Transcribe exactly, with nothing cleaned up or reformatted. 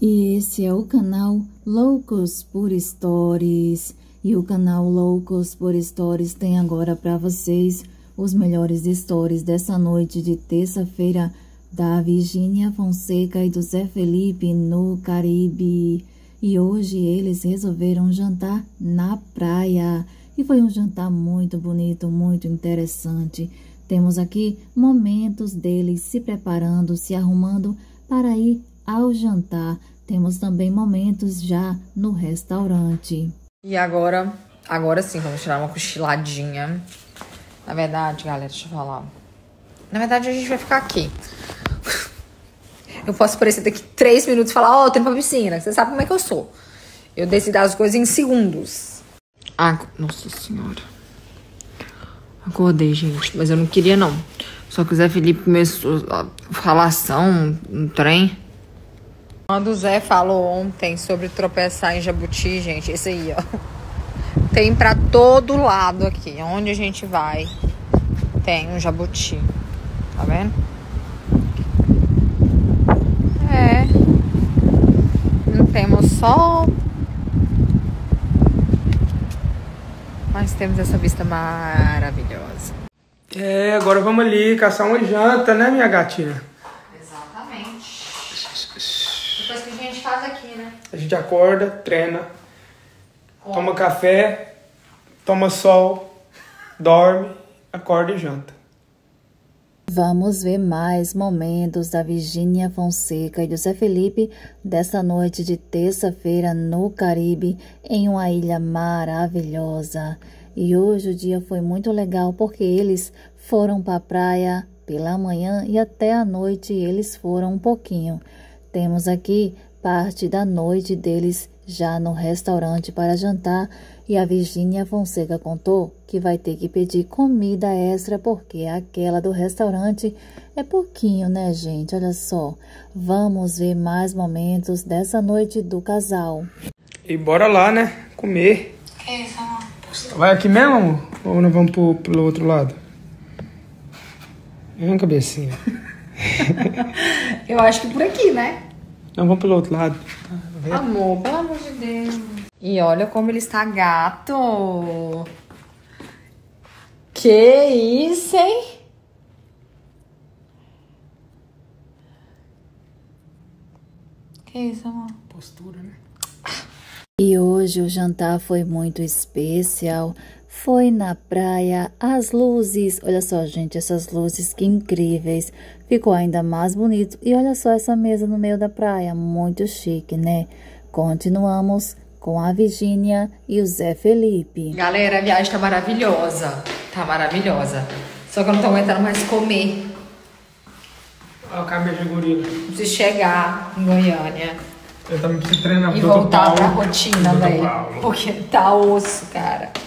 E esse é o canal Loucos por Stories. E o canal Loucos por Stories tem agora para vocês os melhores stories dessa noite de terça-feira da Virgínia Fonseca e do Zé Felipe no Caribe. E hoje eles resolveram jantar na praia. E foi um jantar muito bonito, muito interessante. Temos aqui momentos deles se preparando, se arrumando para ir ao jantar. Temos também momentos já no restaurante. E agora, agora sim, vamos tirar uma cochiladinha. Na verdade, galera, deixa eu falar. Na verdade, a gente vai ficar aqui. Eu posso aparecer daqui três minutos e falar, ó, oh, tô indo pra piscina. Você sabe como é que eu sou. Eu decido as coisas em segundos. Ah, nossa senhora. Acordei, gente, mas eu não queria, não. Só que o Zé Felipe começou a falação no trem. Quando o Zé falou ontem sobre tropeçar em jabuti, gente, esse aí, ó. Tem pra todo lado aqui. Onde a gente vai, tem um jabuti. Tá vendo? É. Não temos sol. Mas temos essa vista maravilhosa. É, agora vamos ali caçar uma janta, né, minha gatinha? Exatamente. Depois que a gente faz aqui, né? A gente acorda, treina, Come. toma café, toma sol, dorme, acorda e janta. Vamos ver mais momentos da Virgínia Fonseca e do Zé Felipe dessa noite de terça-feira no Caribe, em uma ilha maravilhosa. E hoje o dia foi muito legal porque eles foram para a praia pela manhã e até a noite eles foram um pouquinho. Temos aqui parte da noite deles já no restaurante para jantar e a Virgínia Fonseca contou que vai ter que pedir comida extra porque aquela do restaurante é pouquinho, né, gente? Olha só. Vamos ver mais momentos dessa noite do casal. E bora lá, né? Comer. É isso, amor. Vai aqui mesmo, amor? Ou nós vamos pro, pelo outro lado? Vem, cabecinha. Eu acho que por aqui, né? Não, vamos pelo outro lado. Amor, pelo amor de Deus. E olha como ele está gato. Que isso, hein? Que isso, amor? Postura, né? E hoje o jantar foi muito especial. Foi na praia, as luzes. Olha só, gente, essas luzes que incríveis. Ficou ainda mais bonito. E olha só essa mesa no meio da praia, muito chique, né? Continuamos com a Virgínia e o Zé Felipe. Galera, a viagem tá maravilhosa. Tá maravilhosa. Só que eu não tô aguentando mais comer. Olha a cabeça de gorila. Preciso chegar em Goiânia Eu também preciso treinar. e voltar pra rotina, velho. Porque tá osso, cara.